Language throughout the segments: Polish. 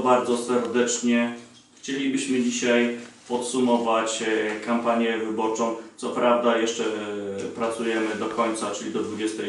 bardzo serdecznie. Chcielibyśmy dzisiaj podsumować kampanię wyborczą. Co prawda jeszcze pracujemy do końca, czyli do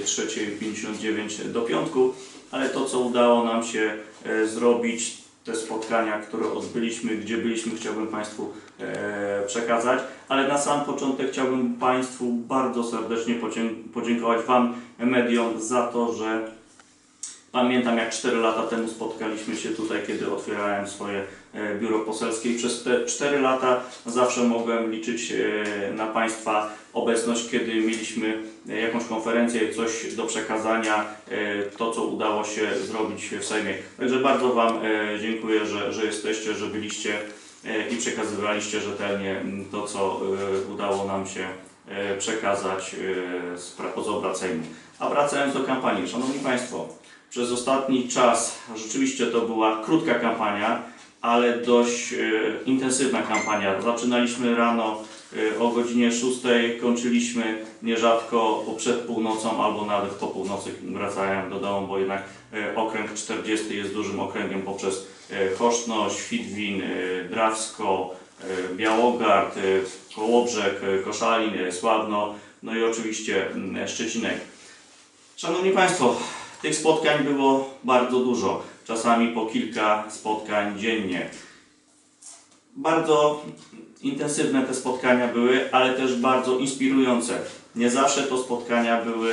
23:59 do piątku, ale to, co udało nam się zrobić, te spotkania, które odbyliśmy, gdzie byliśmy, chciałbym Państwu przekazać. Ale na sam początek chciałbym Państwu bardzo serdecznie podziękować Wam, mediom, za to, że pamiętam, jak 4 lata temu spotkaliśmy się tutaj, kiedy otwierałem swoje biuro poselskie i przez te 4 lata zawsze mogłem liczyć na Państwa obecność, kiedy mieliśmy jakąś konferencję, coś do przekazania, to, co udało się zrobić w Sejmie. Także bardzo Wam dziękuję, że jesteście, że byliście i przekazywaliście rzetelnie to, co udało nam się przekazać z obrad Sejmu. A wracając do kampanii, Szanowni Państwo, przez ostatni czas rzeczywiście to była krótka kampania, ale dość intensywna kampania. Zaczynaliśmy rano o godzinie 6, kończyliśmy nierzadko przed północą albo nawet po północy wracałem do domu, bo jednak okręg 40 jest dużym okręgiem poprzez Choszno, Świdwin, Drawsko, Białogard, Kołobrzeg, Koszalin, Sławno, no i oczywiście Szczecinek. Szanowni Państwo, tych spotkań było bardzo dużo, czasami po kilka spotkań dziennie. Bardzo intensywne te spotkania były, ale też bardzo inspirujące. Nie zawsze to spotkania były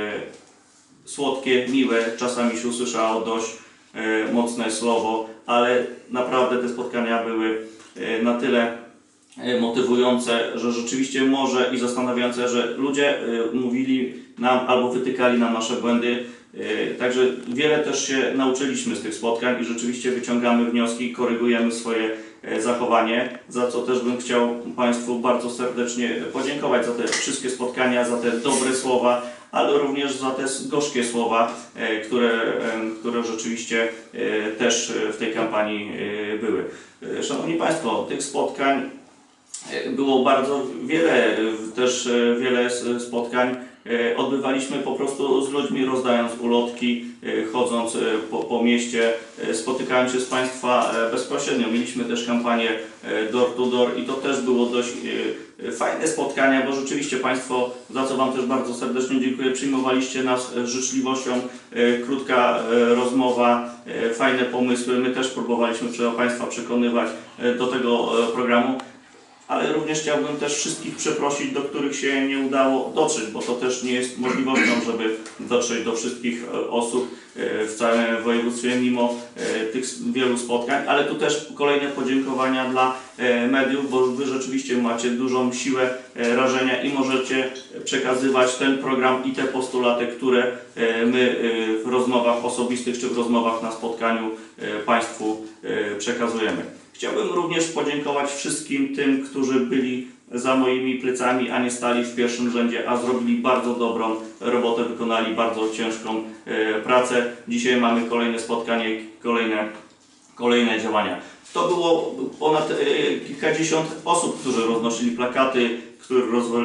słodkie, miłe, czasami się usłyszało dość mocne słowo, ale naprawdę te spotkania były na tyle motywujące, że rzeczywiście może i zastanawiające, że ludzie mówili nam albo wytykali nam nasze błędy. Także wiele też się nauczyliśmy z tych spotkań i rzeczywiście wyciągamy wnioski, korygujemy swoje zachowanie, za co też bym chciał Państwu bardzo serdecznie podziękować za te wszystkie spotkania, za te dobre słowa, ale również za te gorzkie słowa, które rzeczywiście też w tej kampanii były. Szanowni Państwo, tych spotkań było bardzo wiele, też wiele spotkań odbywaliśmy po prostu z ludźmi, rozdając ulotki, chodząc po mieście, spotykając się z Państwa bezpośrednio. Mieliśmy też kampanię door to door i to też było dość fajne spotkania, bo rzeczywiście Państwo, za co Wam też bardzo serdecznie dziękuję, przyjmowaliście nas z życzliwością, krótka rozmowa, fajne pomysły. My też próbowaliśmy Państwa przekonywać do tego programu. Ale również chciałbym też wszystkich przeprosić, do których się nie udało dotrzeć, bo to też nie jest możliwością, żeby dotrzeć do wszystkich osób w całym województwie, mimo tych wielu spotkań. Ale tu też kolejne podziękowania dla mediów, bo Wy rzeczywiście macie dużą siłę rażenia i możecie przekazywać ten program i te postulaty, które my w rozmowach osobistych czy w rozmowach na spotkaniu Państwu przekazujemy. Chciałbym również podziękować wszystkim tym, którzy byli za moimi plecami, a nie stali w pierwszym rzędzie, a zrobili bardzo dobrą robotę, wykonali bardzo ciężką pracę. Dzisiaj mamy kolejne spotkanie, kolejne działania. To było ponad kilkadziesiąt osób, którzy roznosili plakaty, którzy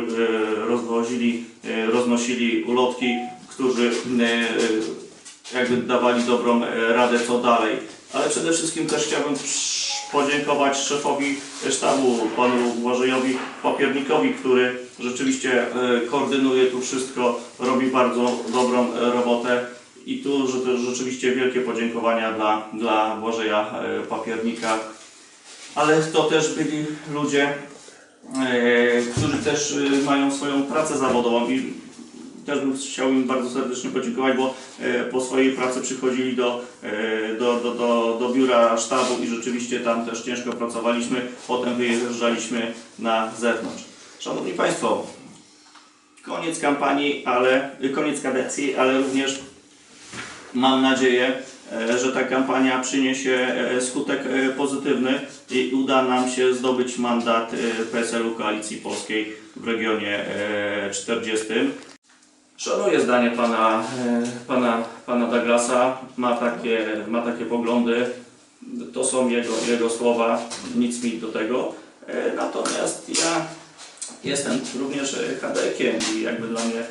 roznosili ulotki, którzy jakby dawali dobrą radę, co dalej. Ale przede wszystkim też chciałbym podziękować szefowi sztabu, panu Błażejowi Papiernikowi, który rzeczywiście koordynuje tu wszystko, robi bardzo dobrą robotę i tu rzeczywiście wielkie podziękowania dla Błażeja Papiernika. Ale to też byli ludzie, którzy też mają swoją pracę zawodową i też bym chciał im bardzo serdecznie podziękować, bo po swojej pracy przychodzili do biura sztabu i rzeczywiście tam też ciężko pracowaliśmy, potem wyjeżdżaliśmy na zewnątrz. Szanowni Państwo, koniec kampanii, koniec kadencji, ale również mam nadzieję, że ta kampania przyniesie skutek pozytywny i uda nam się zdobyć mandat PSL-u Koalicji Polskiej w regionie 40. Szanuję zdanie pana Douglasa, ma takie poglądy, to są jego słowa, nic mi do tego. Natomiast ja jestem również chadekiem i jakby dla mnie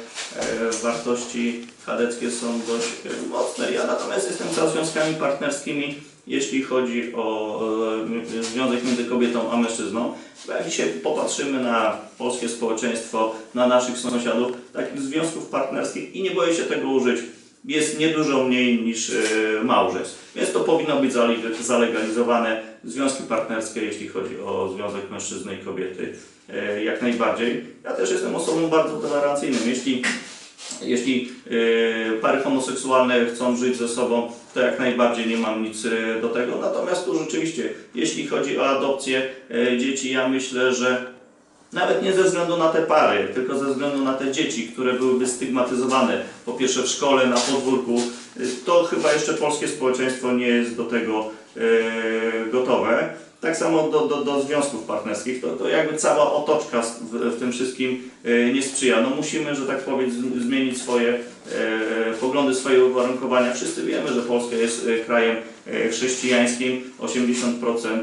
wartości chadeckie są dość mocne. Ja natomiast jestem za związkami partnerskimi jeśli chodzi o związek między kobietą a mężczyzną. Bo jak dzisiaj popatrzymy na polskie społeczeństwo, na naszych sąsiadów, takich związków partnerskich, i nie boję się tego użyć, jest niedużo mniej niż małżeństw. Więc to powinno być zalegalizowane. Związki partnerskie, jeśli chodzi o związek mężczyzny i kobiety, jak najbardziej. Ja też jestem osobą bardzo tolerancyjną. Jeśli pary homoseksualne chcą żyć ze sobą, to jak najbardziej nie mam nic do tego. Natomiast tu rzeczywiście, jeśli chodzi o adopcję dzieci, ja myślę, że nawet nie ze względu na te pary, tylko ze względu na te dzieci, które byłyby stygmatyzowane, po pierwsze w szkole, na podwórku, to chyba jeszcze polskie społeczeństwo nie jest do tego gotowe. Tak samo do związków partnerskich, to jakby cała otoczka w tym wszystkim nie sprzyja. No musimy, że tak powiem, zmienić swoje poglądy, swoje uwarunkowania. Wszyscy wiemy, że Polska jest krajem chrześcijańskim, 80%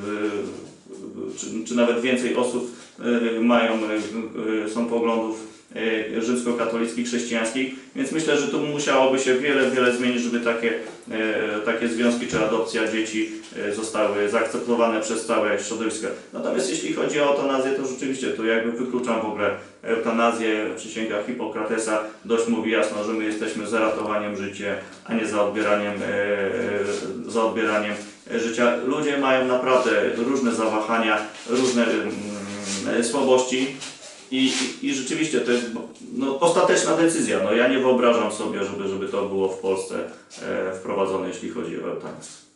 czy nawet więcej osób są poglądów rzymskokatolickich, chrześcijańskich, więc myślę, że tu musiałoby się wiele zmienić, żeby takie związki czy adopcja dzieci zostały zaakceptowane przez całe środowisko. Natomiast jeśli chodzi o eutanazję, to rzeczywiście tu jakby wykluczam w ogóle eutanazję. Przysięga Hipokratesa dość mówi jasno, że my jesteśmy za ratowaniem życia, a nie za odbieraniem życia. Ludzie mają naprawdę różne zawahania, różne słabości. I rzeczywiście to jest ostateczna decyzja. Ja nie wyobrażam sobie, żeby to było w Polsce wprowadzone, jeśli chodzi o eutanazję.